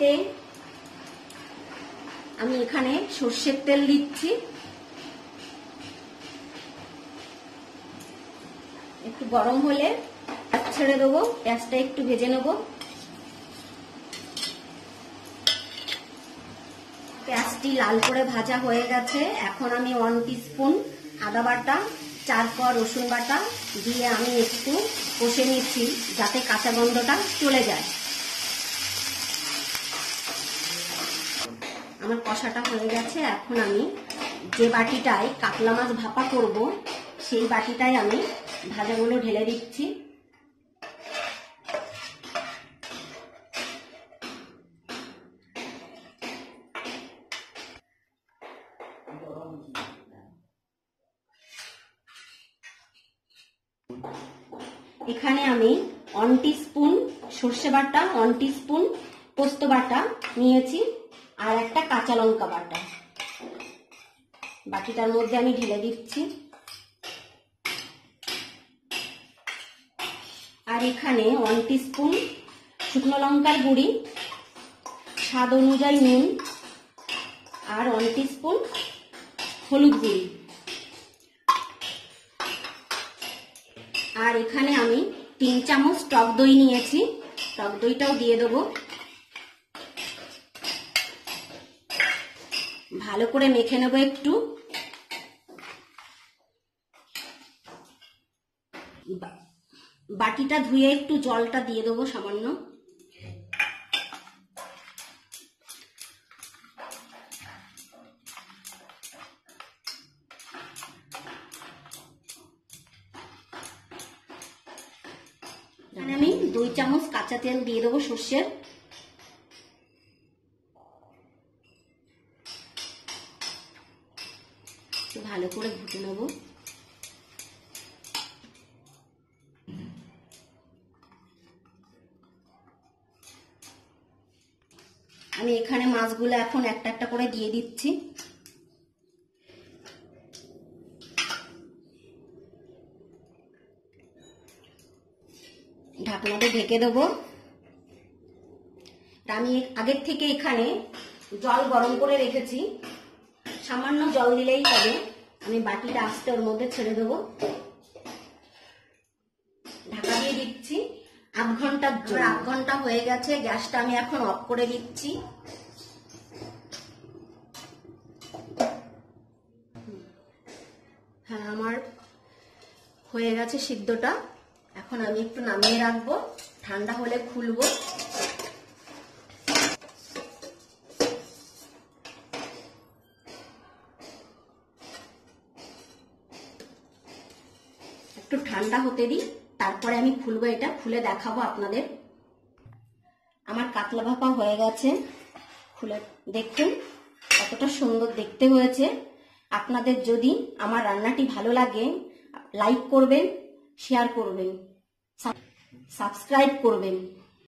কড়াইতে আমি এখানে সর্ষের তেল দিচ্ছি। একটু গরম হলে পেঁয়াজ ছেড়ে দেবো, পেঁয়াজটা একটু ভেজে নেব। পেঁয়াজটি লাল করে ভাজা হয়ে গেছে। এখন আমি 1 টিস্পুন আদা বাটা, 4 কোয়া রসুন বাটা দিয়ে আমি একটু কষে নিচ্ছি যাতে কাঁচা গন্ধটা চলে যায়। আমার কষাটা হয়ে গেছে। এখন আমি যে বাটিটায় কাতলা মাছ ভাপা করব সেই বাটিটায় আমি ভাজাগুলো ঢেলে দিচ্ছি। এখানে আমি 1 টিস্পুন সর্ষে বাটা, 1 টিস্পুন পোস্ত বাটা নিয়েছি আর একটা কাঁচা লঙ্কা বাটা বাটিটার মধ্যে আমি ঢেলে দিচ্ছি। আর এখানে 1 টিস্পুন শুকনো লঙ্কার গুঁড়ি, স্বাদ অনুযায়ী নুন আর 1 টিস্পুন হলুদ গুঁড়ি। আর এখানে আমি 3 চামচ টক দই নিয়েছি, টক দইটাও দিয়ে দেবো। ভালো করে মেখে নেব একটু। বাটিটা ধুয়ে একটু জলটা দিয়ে দেবো সামান্য। এখানে আমি 2 চামচ কাঁচা তেল দিয়ে দেবো সর্ষের। ভালো করে ভুটে নেব। আমি এখানে মাছগুলো এখন একটা একটা করে দিয়ে দিচ্ছি। ঢাকনাটা ঢেকে দেবো। আমি আগের থেকে এখানে জল গরম করে রেখেছি, সামান্য জল দিলেই হবে। আমি বাটিটা আস্তে ওর মধ্যে ছেড়ে দেবো। ঢাকা দিয়ে দিচ্ছি 8 ঘন্টার জন্য। 8 ঘন্টা হয়ে গেছে, গ্যাসটা আমি এখন অফ করে দিচ্ছি। হ্যাঁ, আমার হয়ে গেছে সিদ্ধটা। এখন আমি একটু নামিয়ে রাখবো, ঠান্ডা হলে খুলবো। একটু ঠান্ডা হতে দিই, তারপরে আমি খুলবো। এটা খুলে দেখাবো আপনাদের। আমার কাতলা ভাপা হয়ে গেছে, খুলে দেখুন কতটা সুন্দর দেখতে হয়েছে। আপনাদের যদি আমার রান্নাটি ভালো লাগে লাইক করবেন, শেয়ার করবেন, সাবস্ক্রাইব করবেন।